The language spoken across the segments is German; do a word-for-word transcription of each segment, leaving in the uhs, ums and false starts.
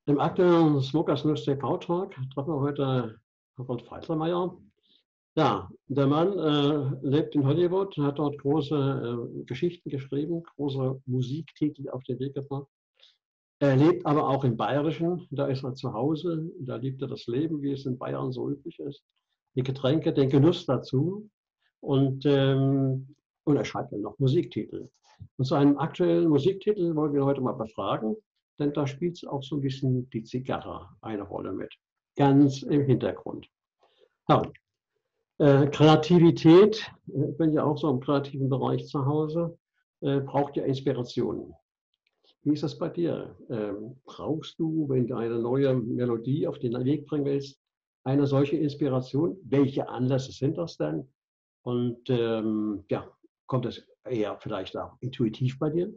Im aktuellen Smokers News T V-Talk treffen wir heute Harald Feiselmeier. Ja, der Mann äh, lebt in Hollywood, hat dort große äh, Geschichten geschrieben, große Musiktitel auf den Weg gebracht. Er lebt aber auch im Bayerischen, da ist er zu Hause, da liebt er das Leben, wie es in Bayern so üblich ist. Die Getränke, den Genuss dazu. Und, ähm, und er schreibt dann noch Musiktitel. Und zu einem aktuellen Musiktitel wollen wir heute mal befragen, denn da spielt auch so ein bisschen die Zigarre eine Rolle mit. Ganz im Hintergrund. Ja, äh, Kreativität, ich bin ja auch so im kreativen Bereich zu Hause, äh, braucht ja Inspirationen. Wie ist das bei dir? Ähm, brauchst du, wenn du eine neue Melodie auf den Weg bringen willst, eine solche Inspiration? Welche Anlässe sind das denn? Und ähm, ja, kommt es eher vielleicht auch intuitiv bei dir?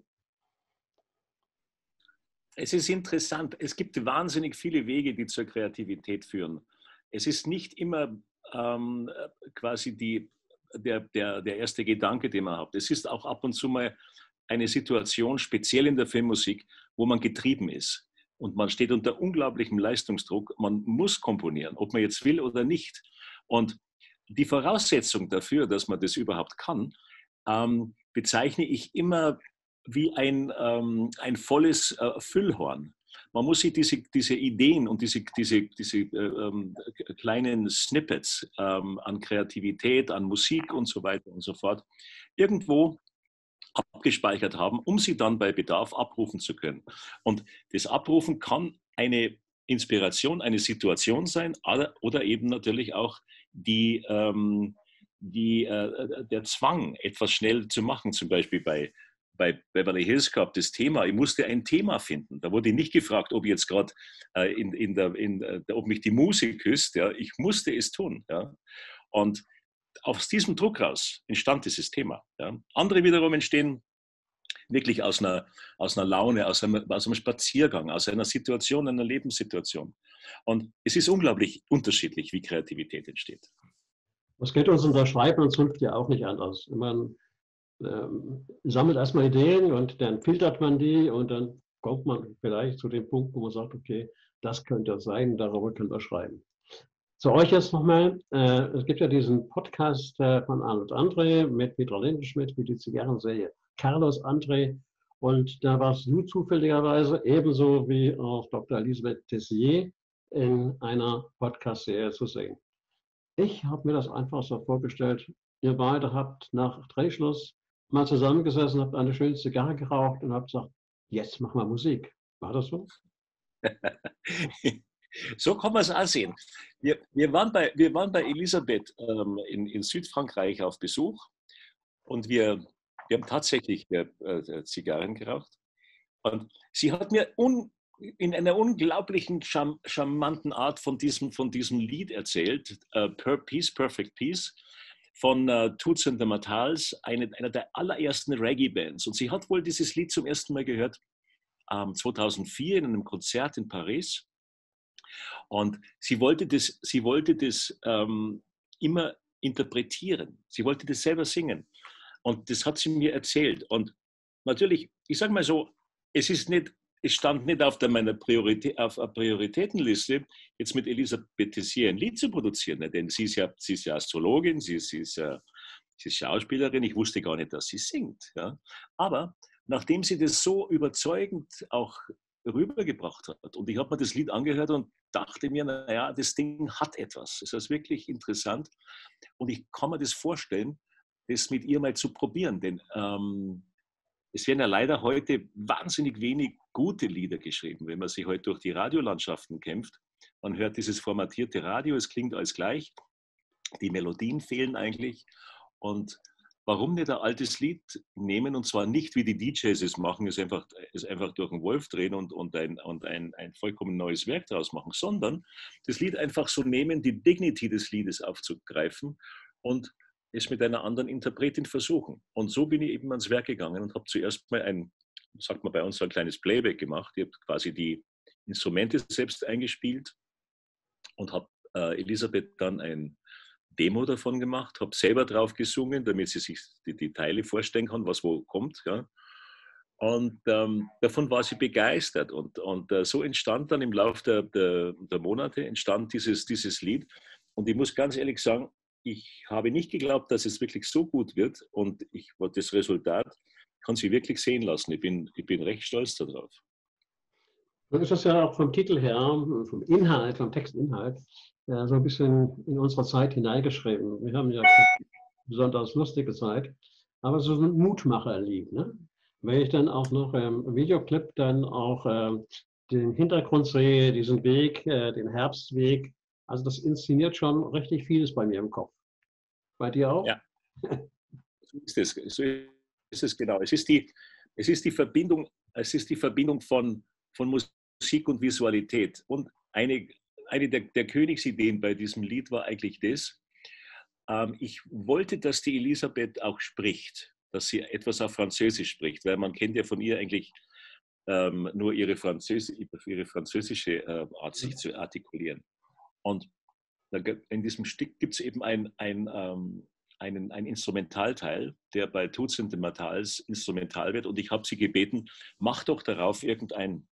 Es ist interessant. Es gibt wahnsinnig viele Wege, die zur Kreativität führen. Es ist nicht immer ähm, quasi die, der, der, der erste Gedanke, den man hat. Es ist auch ab und zu mal eine Situation, speziell in der Filmmusik, wo man getrieben ist. Und man steht unter unglaublichem Leistungsdruck. Man muss komponieren, ob man jetzt will oder nicht. Und die Voraussetzung dafür, dass man das überhaupt kann, ähm, bezeichne ich immer wie ein, ähm, ein volles äh, Füllhorn. Man muss sich diese, diese Ideen und diese, diese, diese äh, ähm, kleinen Snippets ähm, an Kreativität, an Musik und so weiter und so fort irgendwo abgespeichert haben, um sie dann bei Bedarf abrufen zu können. Und das Abrufen kann eine Inspiration, eine Situation sein oder eben natürlich auch die, ähm, die, äh, der Zwang, etwas schnell zu machen. Zum Beispiel bei, bei Beverly Hills Cop das Thema. Ich musste ein Thema finden. Da wurde ich nicht gefragt, ob ich jetzt gerade äh, in, in der, in, äh, ob mich die Muse küsst. Ja. Ich musste es tun. Ja. Und aus diesem Druck raus entstand dieses Thema. Ja. Andere wiederum entstehen wirklich aus einer, aus einer Laune, aus einem, aus einem Spaziergang, aus einer Situation, einer Lebenssituation. Und es ist unglaublich unterschiedlich, wie Kreativität entsteht. Das geht uns in der Schreiben und Zunft ja auch nicht anders. Man ähm, sammelt erstmal Ideen und dann filtert man die und dann kommt man vielleicht zu dem Punkt, wo man sagt, okay, das könnte sein, darüber können wir schreiben. Zu euch jetzt nochmal, äh, es gibt ja diesen Podcast äh, von Arnold André mit Petra Lindenschmidt, wie die Zigarrenserie Carlos André. Und da warst du zufälligerweise ebenso wie auch Doktor Elisabeth Tessier in einer Podcast-Serie zu sehen. Ich habe mir das einfach so vorgestellt, ihr beide habt nach Drehschluss mal zusammengesessen, habt eine schöne Zigarre geraucht und habt gesagt, jetzt machen wir Musik. War das so? So kann man es auch sehen. Wir, wir, waren, bei, wir waren bei Elisabeth ähm, in, in Südfrankreich auf Besuch und wir, wir haben tatsächlich äh, äh, Zigarren geraucht. Und sie hat mir un, in einer unglaublichen, charm, charmanten Art von diesem, von diesem Lied erzählt, äh, Per Peace, Perfect Peace, von äh, Toots and the Matals, eine, einer der allerersten Reggae-Bands. Und sie hat wohl dieses Lied zum ersten Mal gehört, ähm, zweitausendvier in einem Konzert in Paris. Und sie wollte das, sie wollte das ähm, immer interpretieren. Sie wollte das selber singen. Und das hat sie mir erzählt. Und natürlich, ich sage mal so, es ist nicht, es stand nicht auf der meiner Priorität, auf der Prioritätenliste, jetzt mit Elisabeth Tessier ein Lied zu produzieren. Denn sie ist ja, sie ist ja Astrologin, sie ist, sie, ist, sie ist Schauspielerin. Ich wusste gar nicht, dass sie singt. Ja. Aber nachdem sie das so überzeugend auch rübergebracht hat und ich habe mir das Lied angehört und dachte mir, naja, das Ding hat etwas. Es ist wirklich interessant und ich kann mir das vorstellen, das mit ihr mal zu probieren, denn ähm, es werden ja leider heute wahnsinnig wenig gute Lieder geschrieben, wenn man sich heute durch die Radiolandschaften kämpft. Man hört dieses formatierte Radio, es klingt alles gleich, die Melodien fehlen eigentlich und warum nicht ein altes Lied nehmen und zwar nicht, wie die D Js es machen, es einfach, es einfach durch den Wolf drehen und, und, ein, und ein, ein vollkommen neues Werk daraus machen, sondern das Lied einfach so nehmen, die Dignity des Liedes aufzugreifen und es mit einer anderen Interpretin versuchen. Und so bin ich eben ans Werk gegangen und habe zuerst mal ein, sagt man bei uns, so ein kleines Playback gemacht. Ich habe quasi die Instrumente selbst eingespielt und habe äh, Elisabeth dann ein Demo davon gemacht, habe selber drauf gesungen, damit sie sich die, die Teile vorstellen kann, was wo kommt. Ja. Und ähm, davon war sie begeistert. Und, und äh, so entstand dann im Laufe der, der, der Monate entstand dieses, dieses Lied. Und ich muss ganz ehrlich sagen, ich habe nicht geglaubt, dass es wirklich so gut wird. Und ich, das Resultat kann sich wirklich sehen lassen. Ich bin, ich bin recht stolz darauf. Dann ist das ja auch vom Titel her, vom Inhalt, vom Textinhalt, ja, so ein bisschen in unsere Zeit hineingeschrieben. Wir haben ja keine besonders lustige Zeit, aber so ein Mutmacherlied. Ne? Wenn ich dann auch noch im Videoclip dann auch äh, den Hintergrund sehe, diesen Weg, äh, den Herbstweg, also das inszeniert schon richtig vieles bei mir im Kopf. Bei dir auch? Ja, so ist es, so ist es genau. Es ist die, es ist die Verbindung, es ist die Verbindung von, von Musik und Visualität. Und eine, eine der, der Königsideen bei diesem Lied war eigentlich das, ähm, ich wollte, dass die Elisabeth auch spricht, dass sie etwas auf Französisch spricht, weil man kennt ja von ihr eigentlich ähm, nur ihre, Französ ihre französische äh, Art, sich zu artikulieren. Und in diesem Stück gibt es eben ein, ein, ähm, einen, ein Instrumentalteil, der bei Toots and the Matals instrumental wird. Und ich habe sie gebeten, mach doch darauf irgendeinen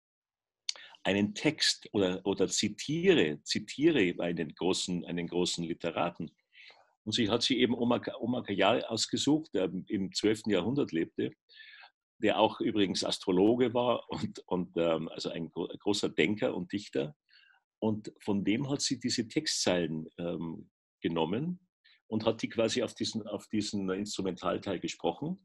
einen Text oder, oder zitiere, zitiere einen großen, einen großen Literaten. Und sie hat sie eben Omar, Omar Khayyam ausgesucht, der im zwölften Jahrhundert lebte, der auch übrigens Astrologe war und, und ähm, also ein, ein großer Denker und Dichter. Und von dem hat sie diese Textzeilen ähm, genommen und hat die quasi auf diesen, auf diesen Instrumentalteil gesprochen.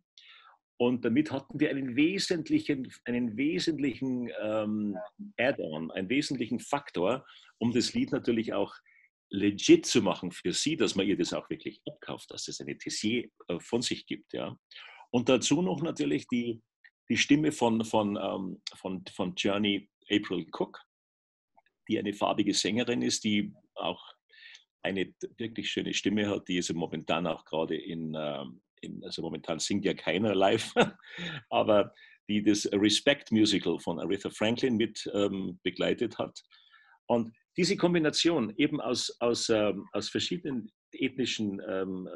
Und damit hatten wir einen wesentlichen, einen wesentlichen ähm, Add-on, einen wesentlichen Faktor, um das Lied natürlich auch legit zu machen für sie, dass man ihr das auch wirklich abkauft, dass es eine Tessier äh, von sich gibt. Ja. Und dazu noch natürlich die, die Stimme von, von, ähm, von, von Journey April Cook, die eine farbige Sängerin ist, die auch eine wirklich schöne Stimme hat, die ist momentan auch gerade in, in, also momentan singt ja keiner live, aber die das Respect Musical von Aretha Franklin mit ähm, begleitet hat. Und diese Kombination eben aus, aus, ähm, aus verschiedenen ethnischen ähm,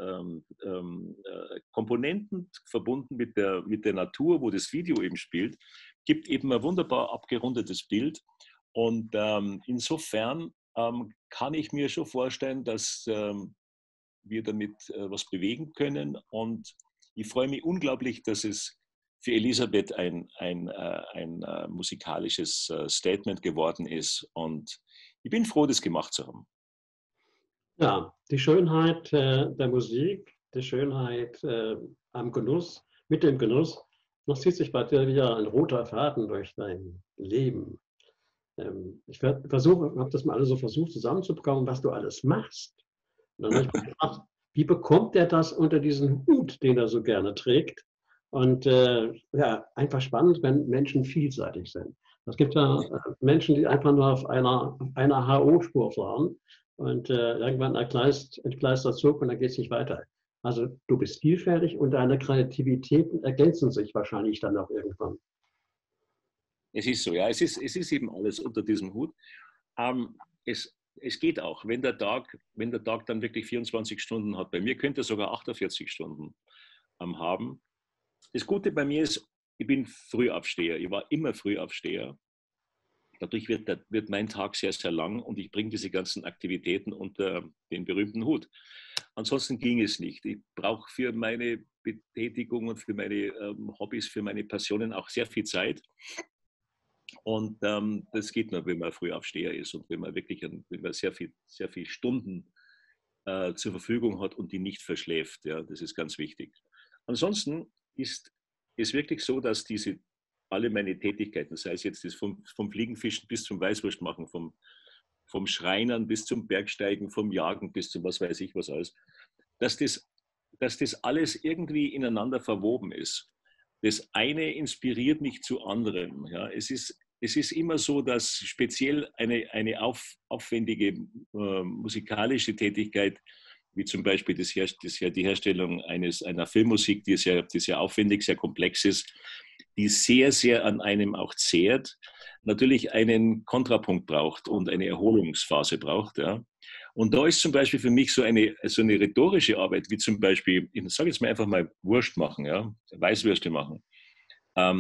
ähm, äh, Komponenten verbunden mit der, mit der Natur, wo das Video eben spielt, gibt eben ein wunderbar abgerundetes Bild. Und ähm, insofern ähm, kann ich mir schon vorstellen, dass ähm, wir damit äh, was bewegen können. Und ich freue mich unglaublich, dass es für Elisabeth ein, ein, äh, ein äh, musikalisches äh, Statement geworden ist. Und ich bin froh, das gemacht zu haben. Ja, die Schönheit äh, der Musik, die Schönheit äh, am Genuss, mit dem Genuss, das zieht sich bei dir wieder ein roter Faden durch dein Leben. Ähm, ich versuche, habe das mal alles so versucht zusammenzubekommen, was du alles machst. Und dann habe ich mich gefragt, wie bekommt er das unter diesen Hut, den er so gerne trägt? Und äh, ja, einfach spannend, wenn Menschen vielseitig sind. Es gibt ja Menschen, die einfach nur auf einer, auf einer H O-Spur fahren und äh, irgendwann entgleist, entgleist der Zug und dann geht es nicht weiter. Also du bist vielfältig und deine Kreativitäten ergänzen sich wahrscheinlich dann auch irgendwann. Es ist so, ja, es ist, es ist eben alles unter diesem Hut. Ähm, es, es geht auch, wenn der, Tag, wenn der Tag dann wirklich vierundzwanzig Stunden hat. Bei mir könnte er sogar achtundvierzig Stunden ähm, haben. Das Gute bei mir ist, ich bin Frühaufsteher. Ich war immer Frühaufsteher. Dadurch wird, der, wird mein Tag sehr, sehr lang und ich bringe diese ganzen Aktivitäten unter den berühmten Hut. Ansonsten ging es nicht. Ich brauche für meine Betätigung und für meine ähm, Hobbys, für meine Passionen auch sehr viel Zeit. Und ähm, das geht nur, wenn man Frühaufsteher ist und wenn man wirklich ein, wenn man sehr viel, sehr viel Stunden äh, zur Verfügung hat und die nicht verschläft. Ja, das ist ganz wichtig. Ansonsten ist es wirklich so, dass diese alle meine Tätigkeiten, sei es jetzt das vom, vom Fliegenfischen bis zum Weißwurstmachen, vom, vom Schreinern bis zum Bergsteigen, vom Jagen bis zum was weiß ich was alles, dass das, dass das alles irgendwie ineinander verwoben ist. Das eine inspiriert mich zu anderem. Ja. Es ist, es ist immer so, dass speziell eine, eine auf, aufwendige äh, musikalische Tätigkeit, wie zum Beispiel das Her das, die Herstellung eines, einer Filmmusik, die sehr, die sehr aufwendig, sehr komplex ist, die sehr, sehr an einem auch zehrt, natürlich einen Kontrapunkt braucht und eine Erholungsphase braucht. Ja. Und da ist zum Beispiel für mich so eine, so eine rhetorische Arbeit, wie zum Beispiel, ich sage jetzt mal einfach mal Wurst machen, ja, Weißwürste machen. Ähm,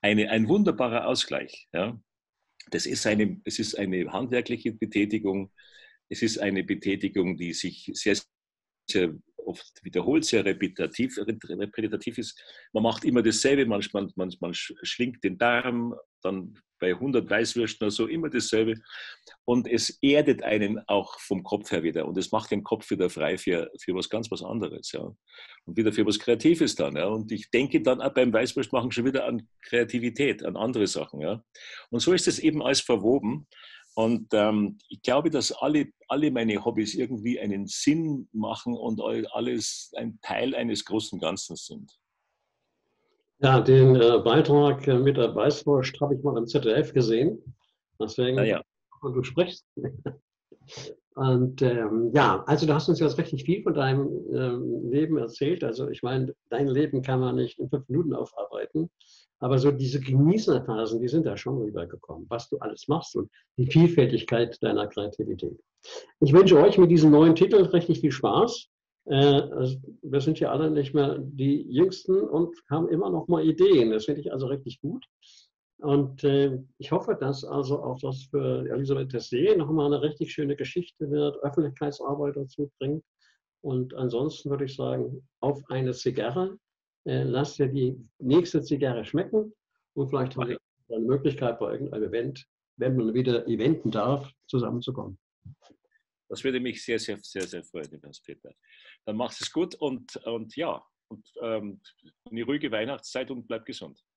eine, ein wunderbarer Ausgleich. Ja. Das ist eine, es ist eine handwerkliche Betätigung. Es ist eine Betätigung, die sich sehr, sehr oft wiederholt, sehr repetitiv, repetitiv ist. Man macht immer dasselbe, man, man, man, man schlingt den Darm, dann bei hundert Weißwürsten oder so immer dasselbe. Und es erdet einen auch vom Kopf her wieder. Und es macht den Kopf wieder frei für, für was ganz was anderes. Ja. Und wieder für was Kreatives dann. Ja. Und ich denke dann auch beim Weißwurstmachen schon wieder an Kreativität, an andere Sachen. Ja. Und so ist es eben alles verwoben. Und ähm, ich glaube, dass alle, alle meine Hobbys irgendwie einen Sinn machen und alles ein Teil eines großen Ganzen sind. Ja, den äh, Beitrag äh, mit der Weißwurst habe ich mal im Z D F gesehen. Deswegen, Naja. und du sprichst. Und ähm, ja, also du hast uns jetzt richtig viel von deinem ähm, Leben erzählt. Also ich meine, dein Leben kann man nicht in fünf Minuten aufarbeiten. Aber so diese Genießerphasen, die sind da schon rübergekommen, was du alles machst und die Vielfältigkeit deiner Kreativität. Ich wünsche euch mit diesem neuen Titel richtig viel Spaß. Äh, also wir sind ja alle nicht mehr die Jüngsten und haben immer noch mal Ideen. Das finde ich also richtig gut. Und äh, ich hoffe, dass also auch das für Elisabeth Tessier nochmal eine richtig schöne Geschichte wird, Öffentlichkeitsarbeit dazu bringt. Und ansonsten würde ich sagen, auf eine Zigarre. Äh, lasst dir die nächste Zigarre schmecken und vielleicht haben wir eine Möglichkeit bei irgendeinem Event, wenn man wieder eventen darf, zusammenzukommen. Das würde mich sehr, sehr, sehr, sehr freuen, Peter. Dann machst es gut und, und ja, und ähm, eine ruhige Weihnachtszeit und bleib gesund.